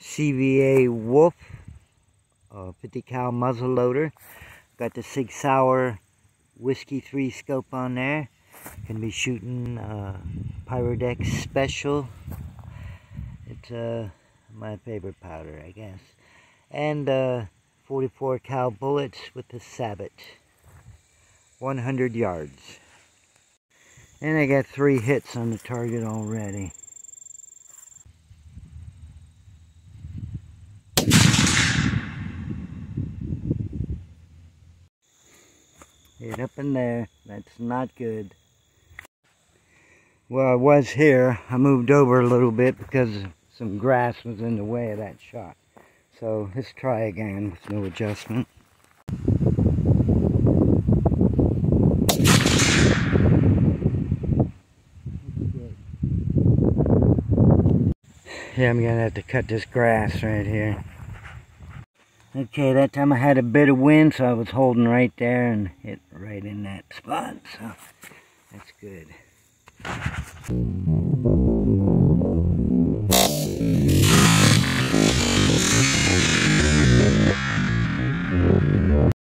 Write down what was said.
CVA Wolf 50 cal muzzle loader. Got the Sig Sauer Whiskey 3 scope on there. Gonna be shooting Pyrodex Special. It's my favorite powder, I guess. And 44 cal bullets with the Sabot. 100 yards. And I got 3 hits on the target already. Hit up in there. That's not good. Well, I was here. I moved over a little bit because some grass was in the way of that shot. So let's try again with no adjustment. Yeah, I'm gonna have to cut this grass right here. Okay, that time I had a bit of wind, so I was holding right there and hit right in that spot, so that's good.